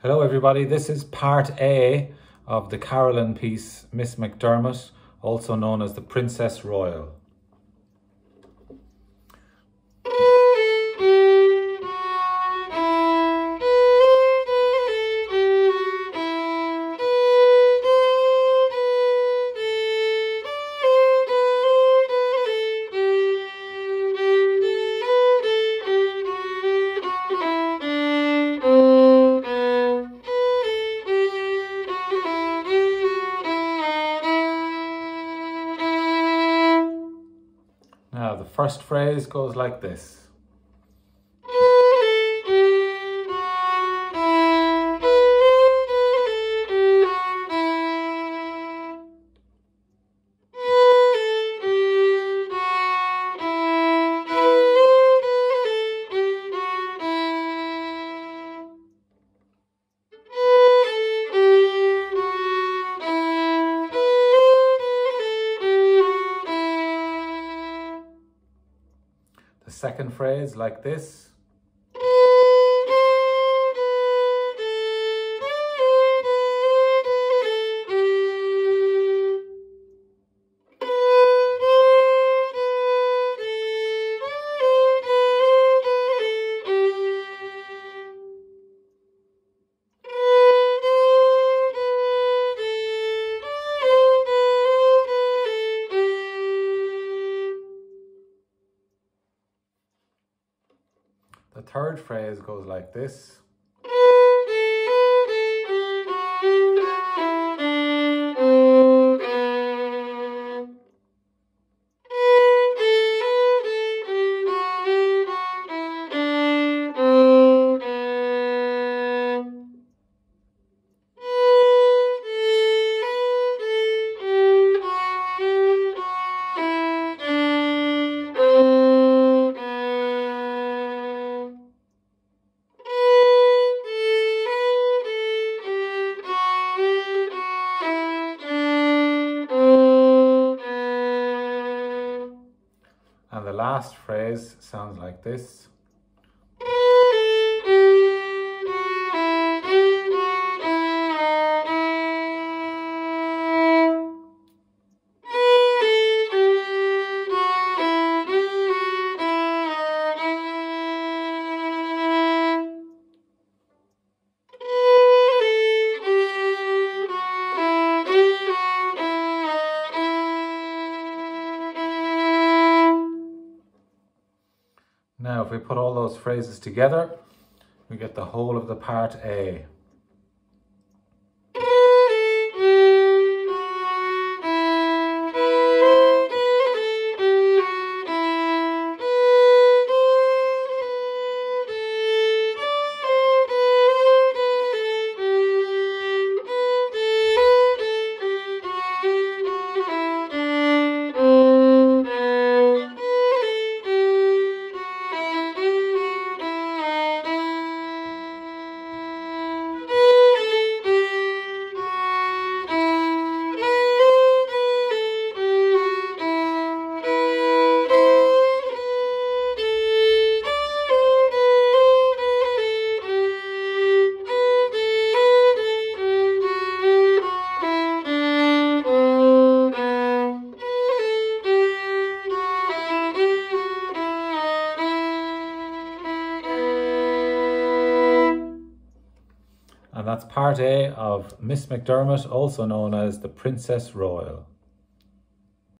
Hello everybody, this is part A of the Carolan piece Miss McDermott, also known as the Princess Royal. Now the first phrase goes like this. The second phrase like this. The third phrase goes like this. And the last phrase sounds like this. Now, if we put all those phrases together, we get the whole of the part A. And that's part A of Miss McDermott, also known as the Princess Royal.